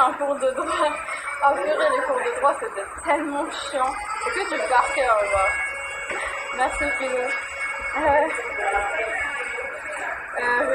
un cours de droit. Oh purée, les cours de droit c'était tellement chiant. Est-ce que tu le par cœur ou pas? Merci Philo.